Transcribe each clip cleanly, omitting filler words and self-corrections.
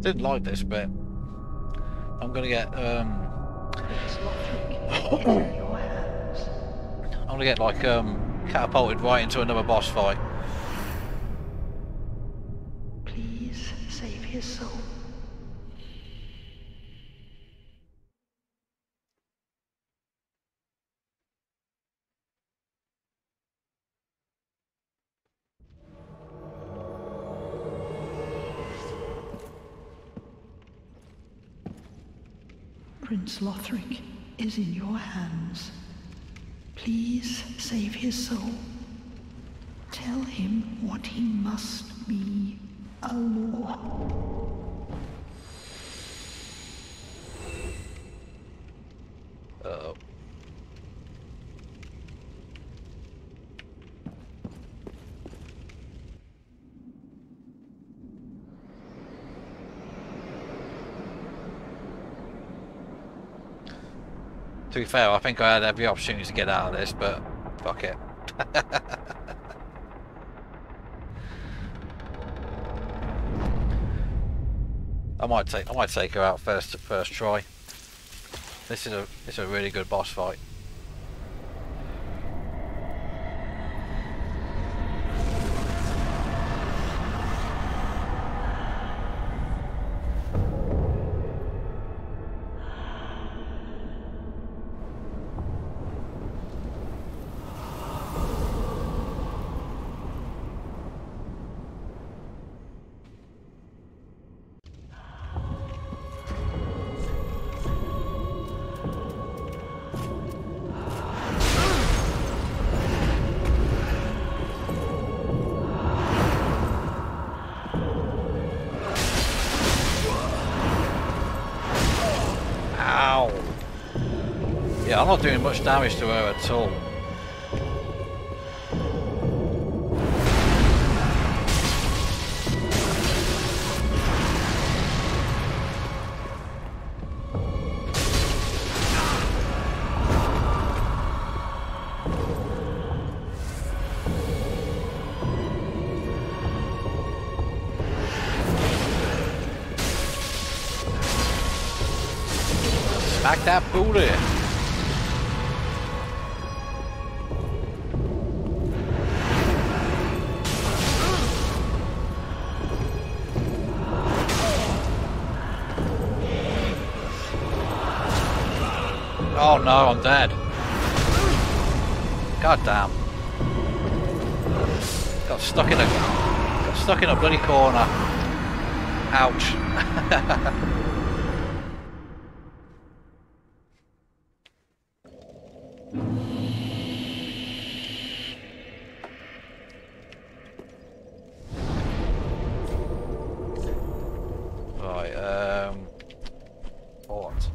didn't like this bit. I'm gonna get I'm gonna get like catapulted right into another boss fight. Please save his soul. Prince Lothric is in your hands. Please save his soul. Tell him what he must be, a law. Uh-oh. To be fair, I think I had every opportunity to get out of this, but fuck it. I might take her out first try. This is a really good boss fight. Yeah, I'm not doing much damage to her at all. Smack that booty! Oh no, I'm dead. God damn. Got stuck in a bloody corner. Ouch. Right, what?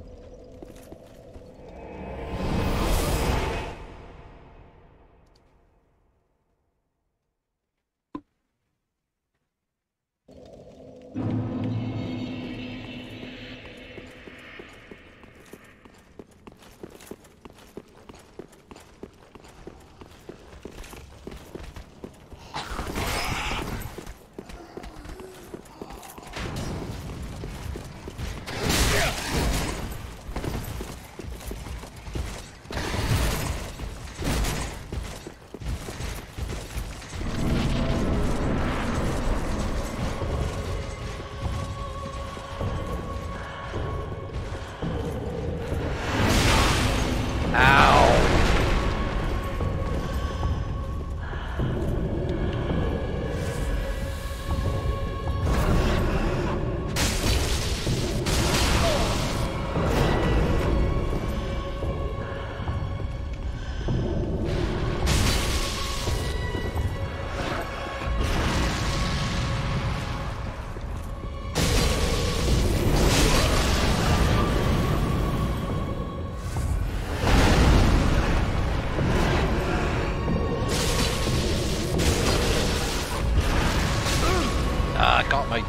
Got me.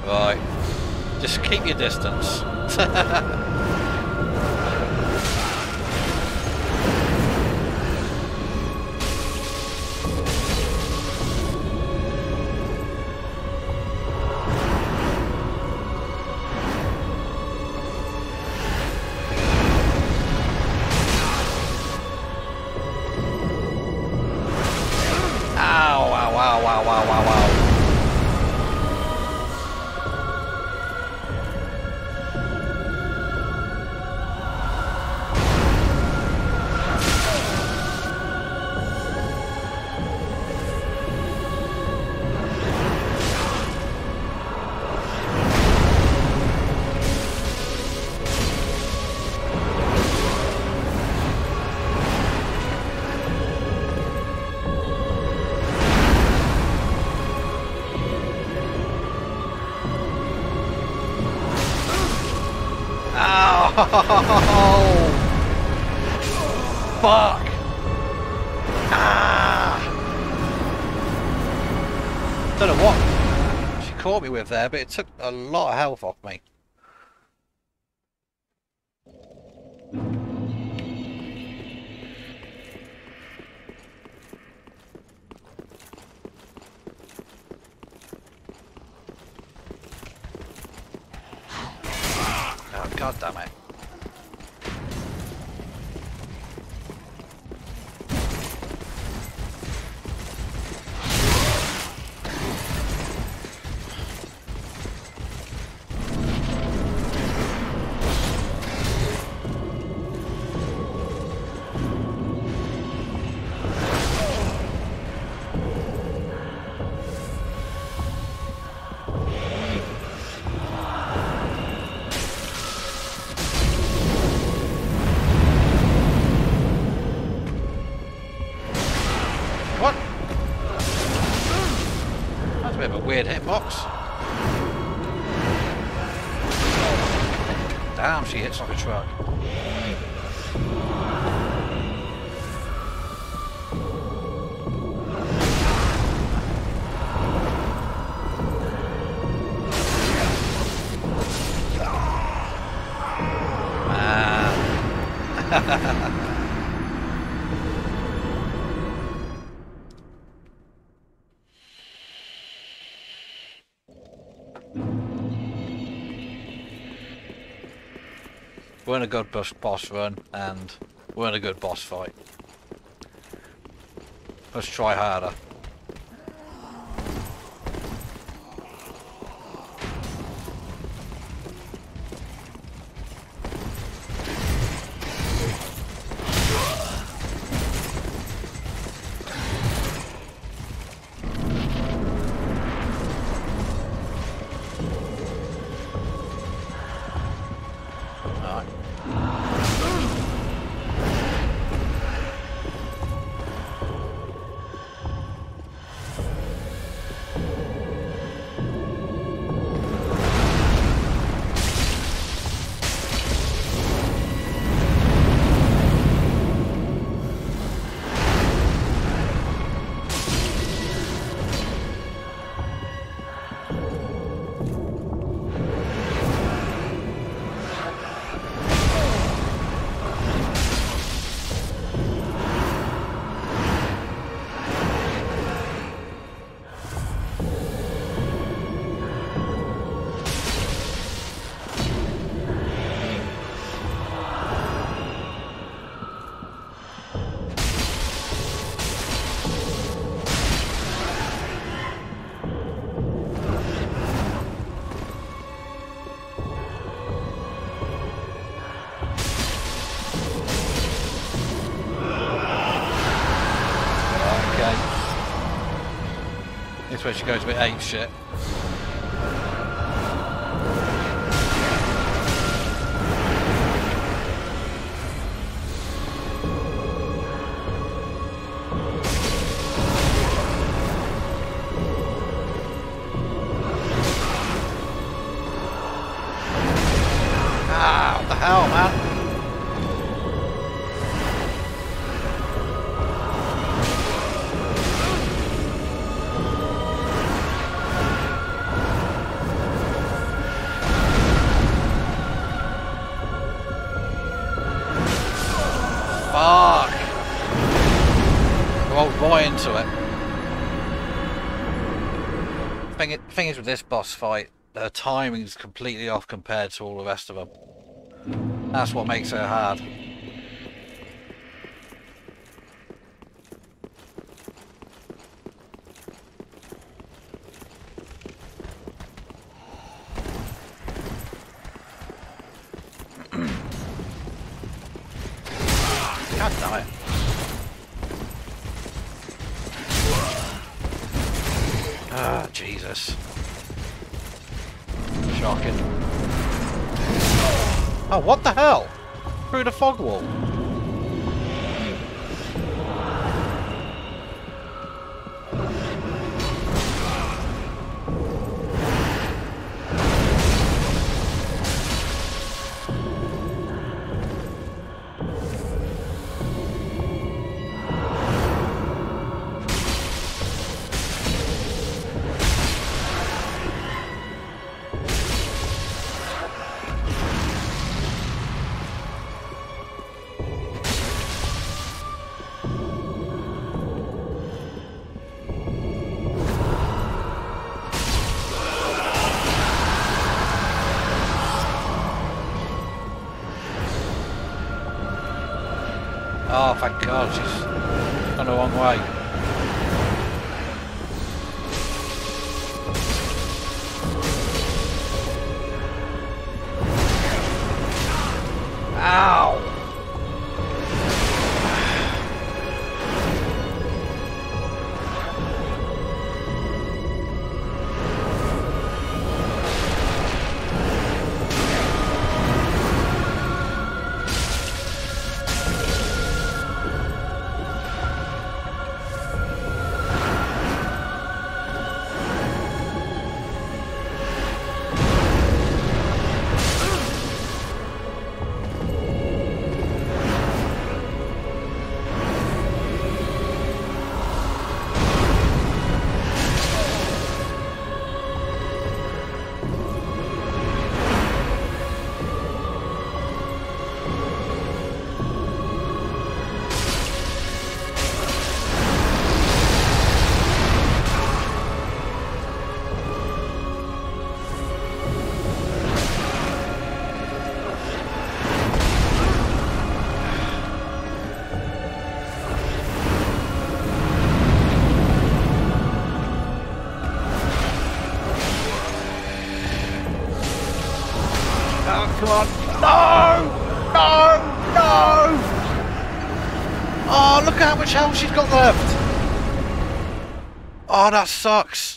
Right. Just keep your distance. Oh, fuck! Ah! Don't know what she caught me with there, but it took a lot of health off me. Oh, God damn it. What? That's a bit of a weird hitbox. Damn, she hits like a truck. Man. We're in a good boss run, and we're in a good boss fight. Let's try harder. This where she goes a bit ape shit. Ah, what the hell, man? into it. Thing is with this boss fight, the timing's completely off compared to all the rest of them. That's what makes it hard. God damn it. Ah, Jesus. Shocking. Oh, what the hell? Through the fog wall. Oh, thank God, she's gone the wrong way. Ow! Come on. No! No! No! Oh, look at how much health she's got left. Oh, that sucks.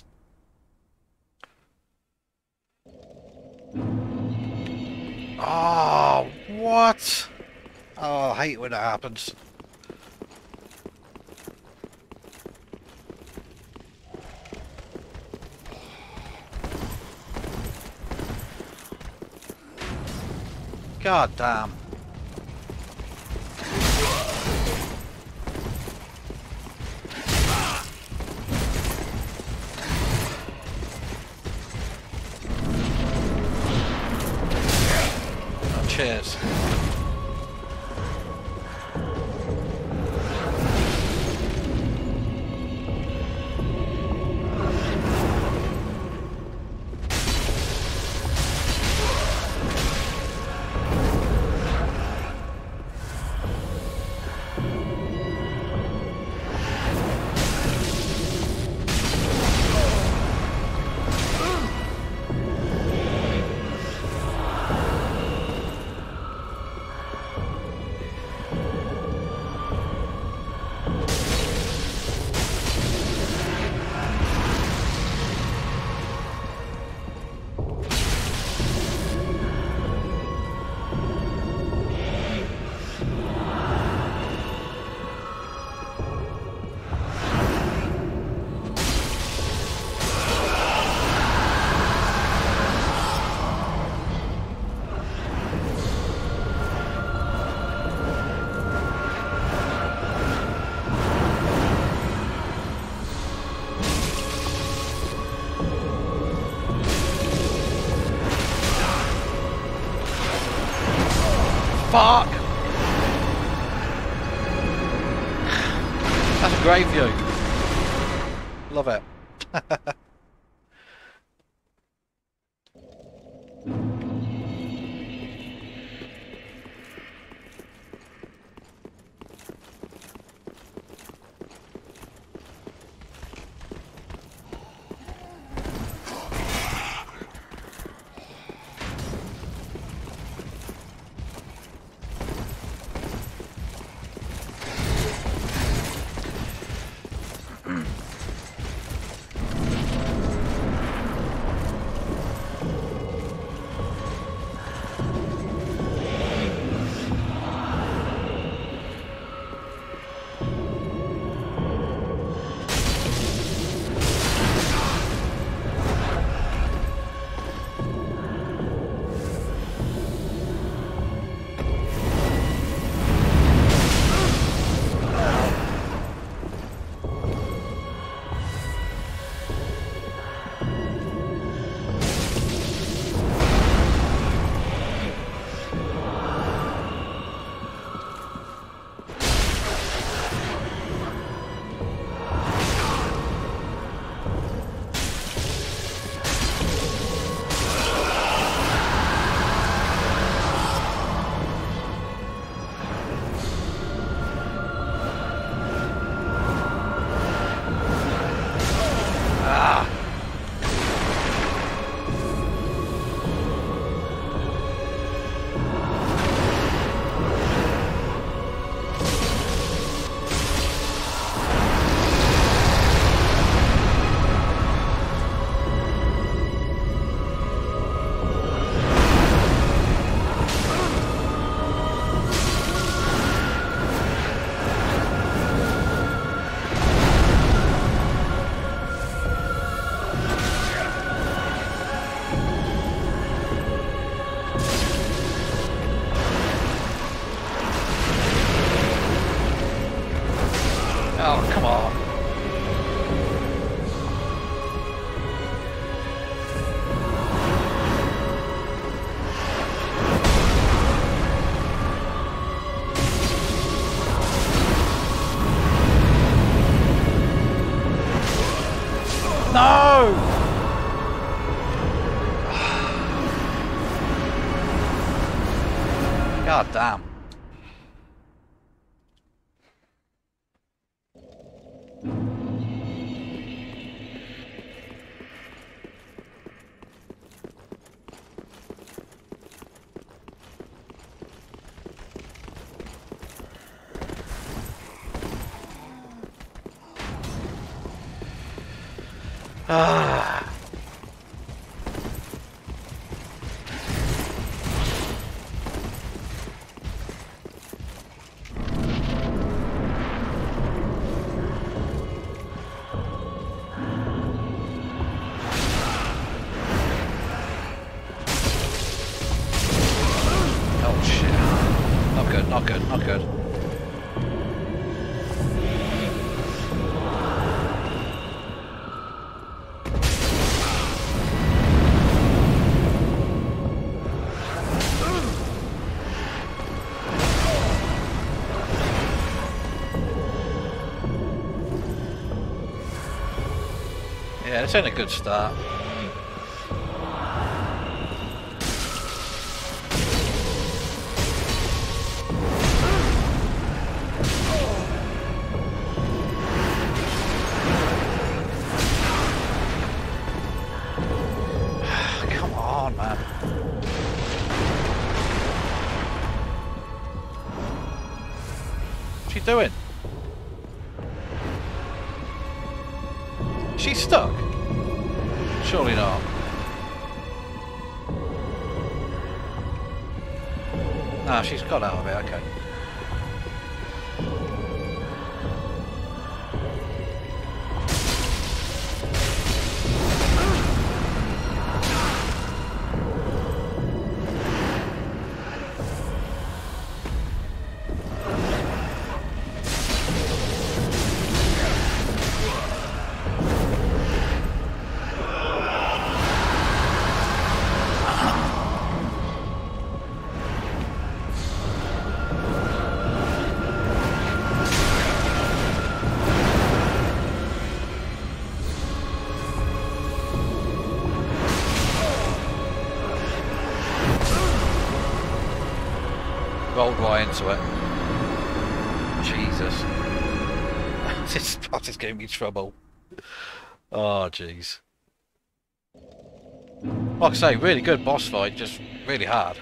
Oh, what? Oh, I hate when that happens. God damn. Oh, cheers. Fuck! That's a great view. Love it. Oh, come on. No! God damn. Ah. Oh shit. Not good, not good, not good. Yeah, it's in a good start. Come on, man. What's she doing? She's stuck? Surely not. Ah, she's got out of it, okay. rolled right into it. Jesus. This boss is giving me trouble. Oh, jeez. Like I say, really good boss fight, just really hard.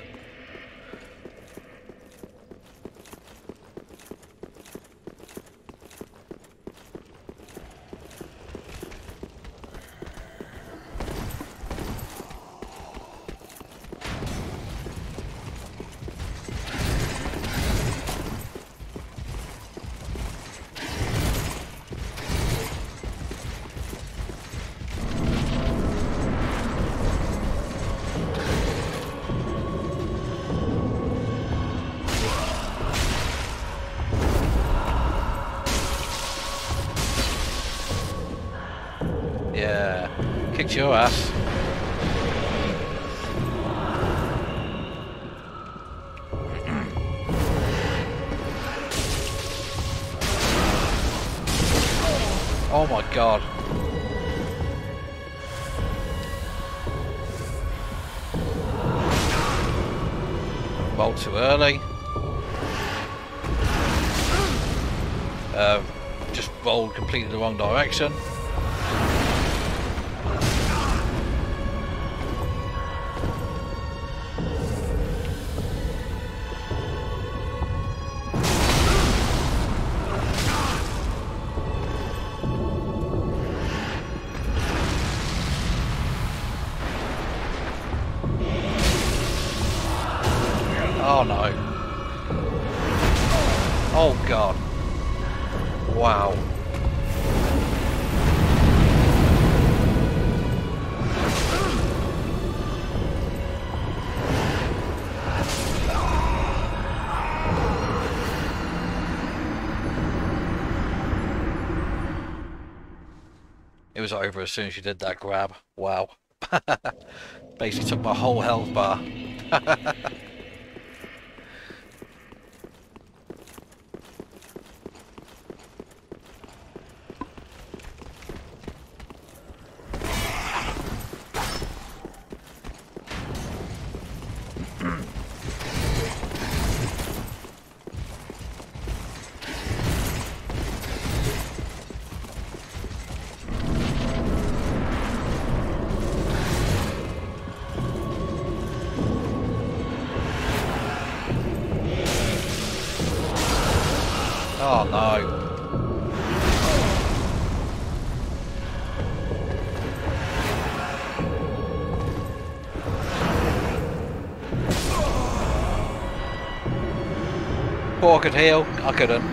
Yeah, kicked your ass. Oh my god. Rolled too early. Just rolled completely the wrong direction. Oh no. Oh god. Wow. It was over as soon as you did that grab. Wow. Basically took my whole health bar. Oh no. Poor could heal, I couldn't.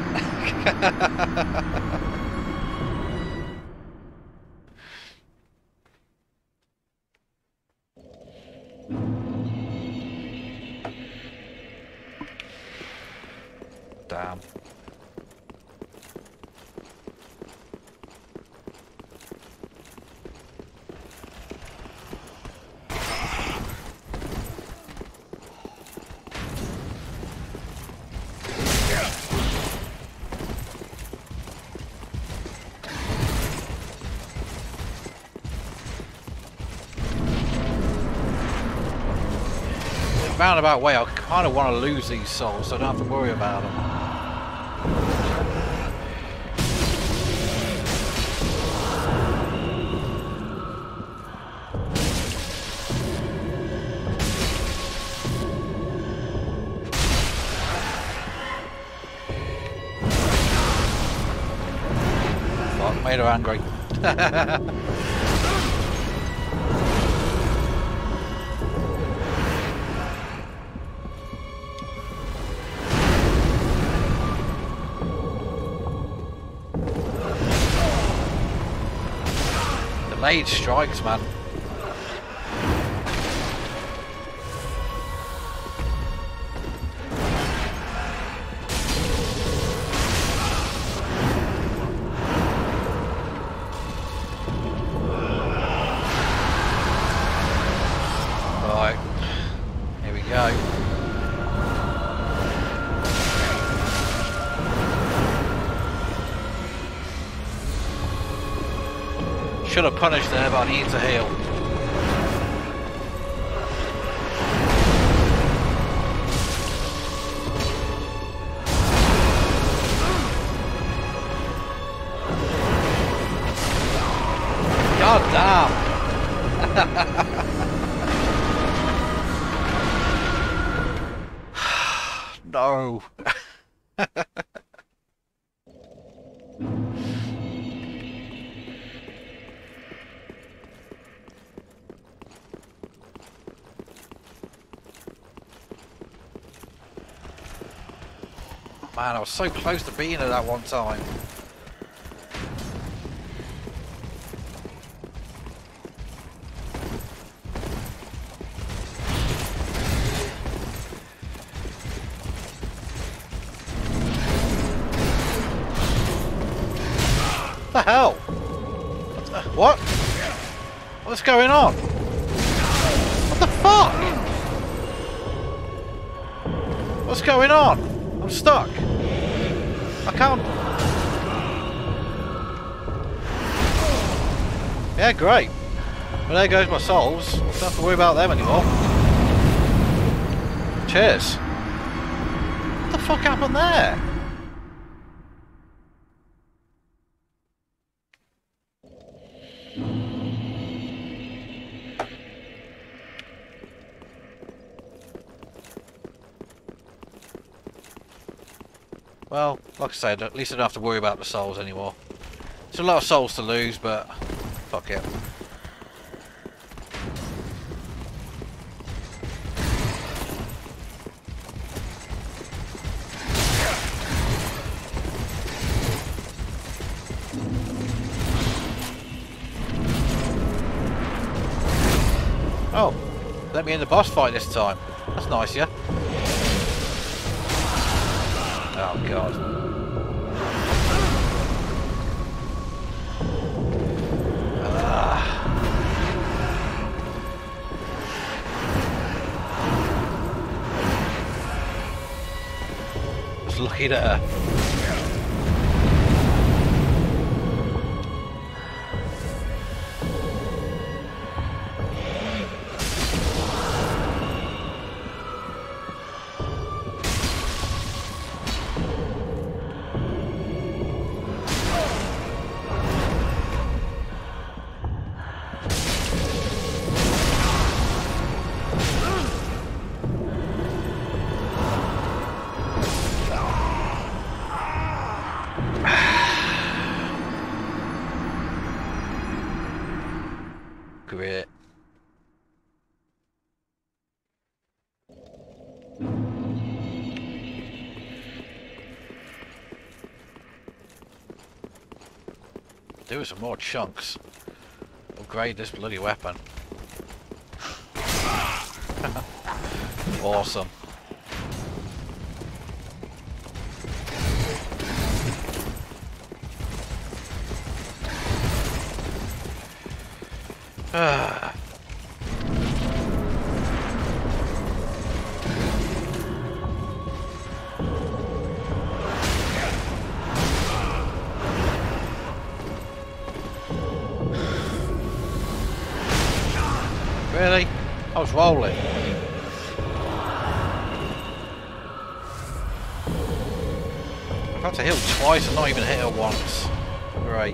Damn. Roundabout way, I kind of want to lose these souls so I don't have to worry about them. Fuck, made her angry. Delayed strikes, man. Right, here we go. Should have punished there, but I need to heal. No. Man, I was so close to being at that one time. What the hell? What? What's going on? What the fuck? What's going on? I'm stuck. I can't. Yeah, great. Well, there goes my souls. Don't have to worry about them anymore. Cheers. What the fuck happened there? Well, like I said, at least I don't have to worry about the souls anymore. It's a lot of souls to lose, but fuck it. Oh, let me in the boss fight this time. That's nice, yeah? Oh god. Just looking at her. Great. Do some more chunks. Upgrade this bloody weapon. Awesome. Ah. Really? I was rolling. I've had to heal twice and not even hit her once. Great.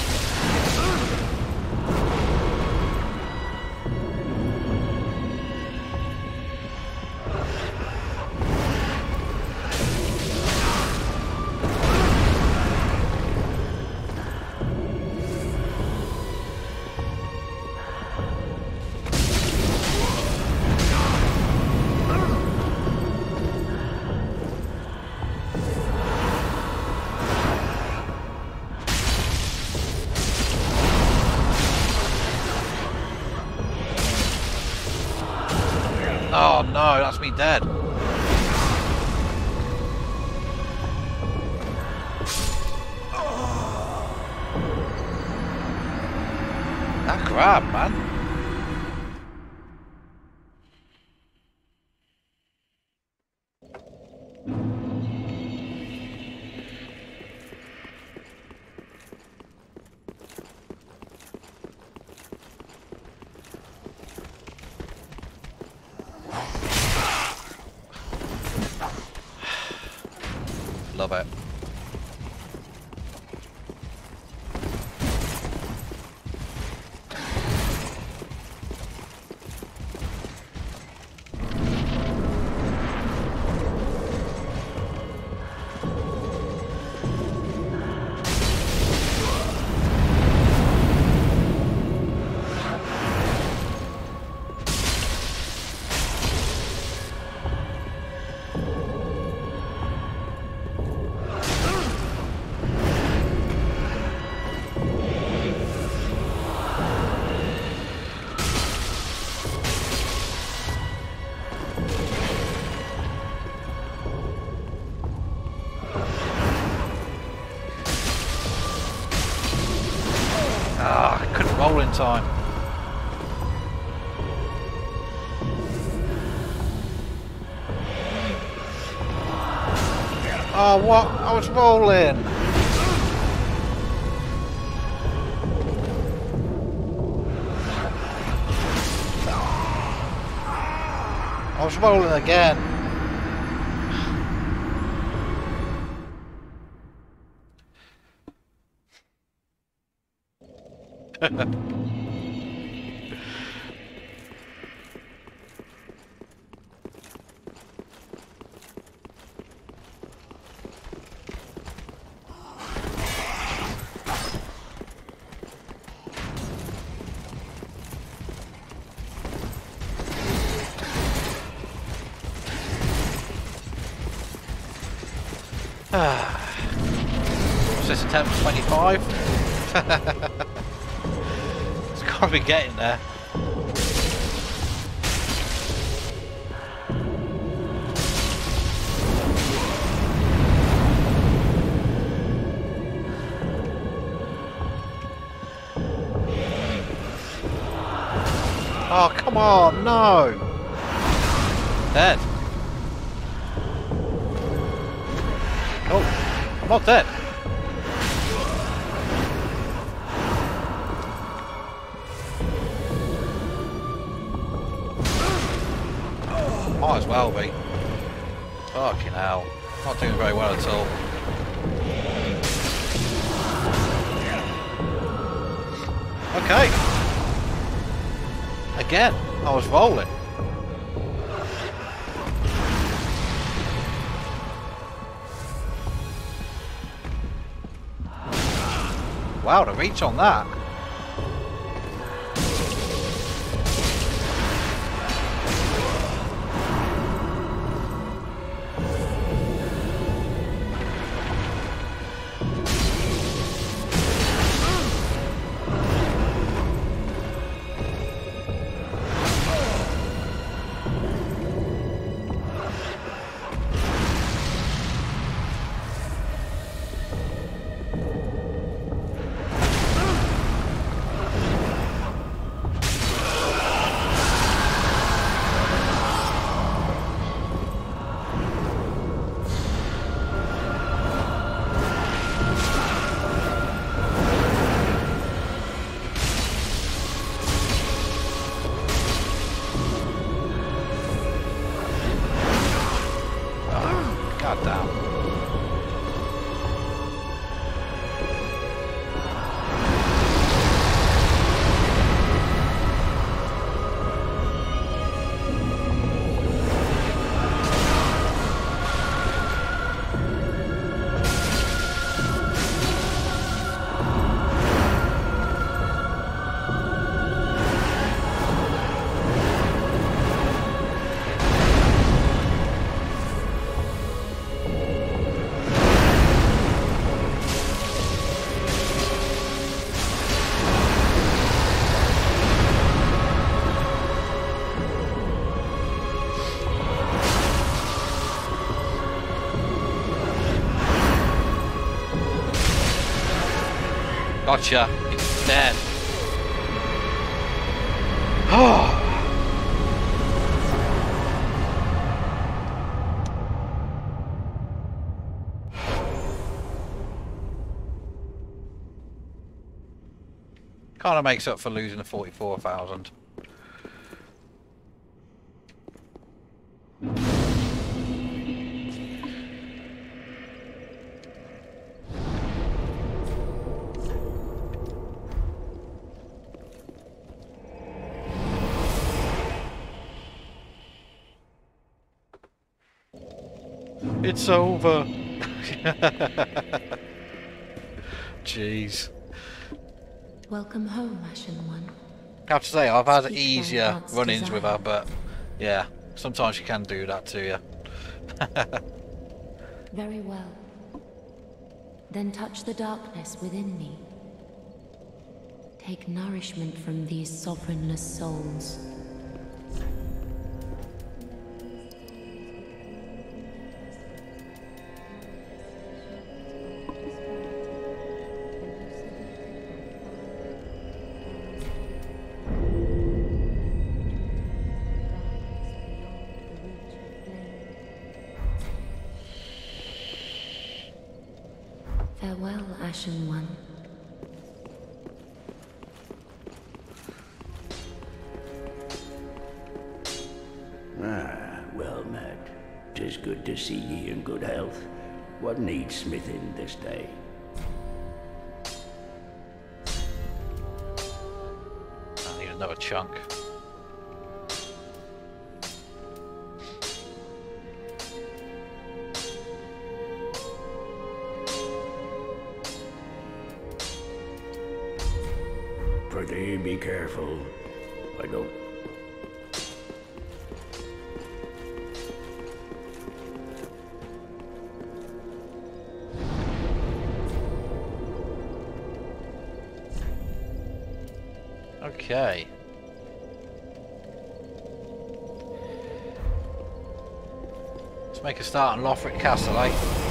Oh no, that's me dead. That grab, man. Love it. time. Oh, what? I was rolling. I was rolling again. Was this attempt 25? It's got to be getting there. Oh, come on, no! Dead. Oh, I'm not dead. Might as well be. Fucking hell. Not doing very well at all. Okay. Again, I was rolling. Wow, the reach on that. God damn. Gotcha. It's dead. Oh. Kind of makes up for losing the 44,000. It's over. Jeez. Welcome home, Ashen One. I have to say, I've had Speak easier then, heart's run-ins with her, desire. but yeah, sometimes she can do that to you. Very well. Then touch the darkness within me. Take nourishment from these sovereignless souls. Farewell, Ashen One. Ah, well met. 'Tis good to see ye in good health. What needs smithing this day? I need another chunk. Pretty be careful. I don't... Okay. Let's make a start on Lothric Castle, eh?